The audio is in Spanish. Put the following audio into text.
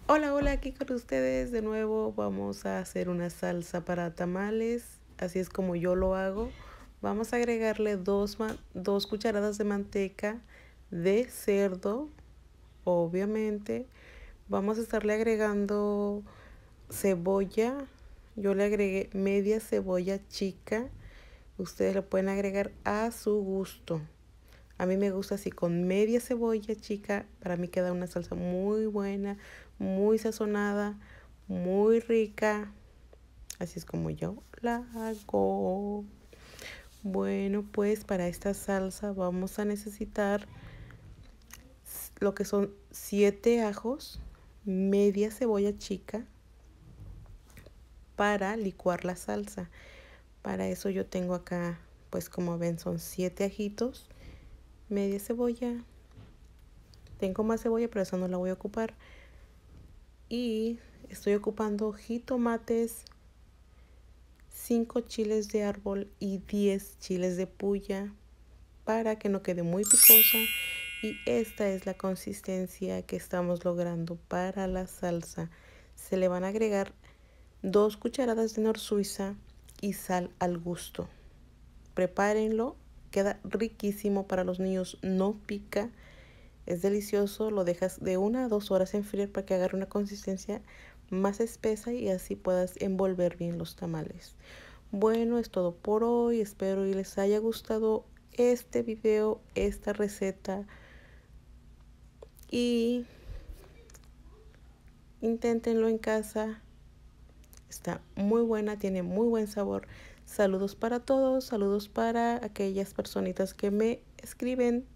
Hola, hola, aquí con ustedes de nuevo. Vamos a hacer una salsa para tamales, así es como yo lo hago. Vamos a agregarle dos cucharadas de manteca de cerdo, obviamente. Vamos a estarle agregando cebolla. Yo le agregué media cebolla chica. Ustedes lo pueden agregar a su gusto. A mí me gusta así con media cebolla chica. Para mí queda una salsa muy buena, muy sazonada, muy rica. Así es como yo la hago. Bueno, pues para esta salsa vamos a necesitar lo que son 7 ajos, media cebolla chica para licuar la salsa. Para eso yo tengo acá, pues como ven, son 7 ajitos, media cebolla. Tengo más cebolla, pero esa no la voy a ocupar. Y estoy ocupando jitomates, 5 chiles de árbol y 10 chiles de puya para que no quede muy picosa. Y esta es la consistencia que estamos logrando para la salsa. Se le van a agregar 2 cucharadas de nor suiza y sal al gusto. Prepárenlo, queda riquísimo para los niños, no pica. Es delicioso, lo dejas de 1 a 2 horas enfriar para que agarre una consistencia más espesa y así puedas envolver bien los tamales. Bueno, es todo por hoy. Espero y les haya gustado este video, esta receta y inténtenlo en casa. Está muy buena, tiene muy buen sabor. Saludos para todos, saludos para aquellas personitas que me escriben.